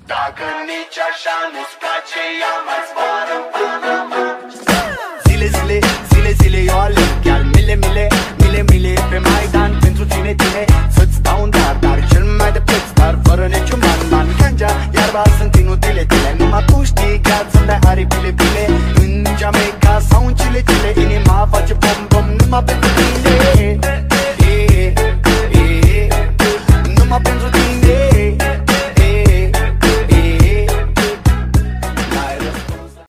Dacă nici așa nu-ți place, ia mai zboară în Panama. Zile, zile, zile, zile eu aleg chiar mile, mile, mile, mile pe Maidan pentru tine, tine, să-ți dau un dar cel mai de preț, dar fără niciun ban. Ganja, iarba sunt inutile tine, numai tu știi chiar să-mi dai aripile, bile. În Jamaica sau în Chile, Chile, inima face bom, bom, numai pe